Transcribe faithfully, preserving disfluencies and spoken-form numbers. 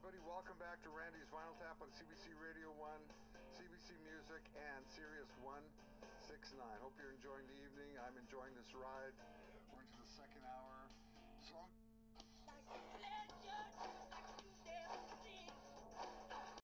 everybody. Welcome back to Randy's Vinyl Tap on C B C Radio one, C B C Music, and Sirius one sixty-nine. Hope you're enjoying the evening. I'm enjoying this ride. We're into the second hour. Song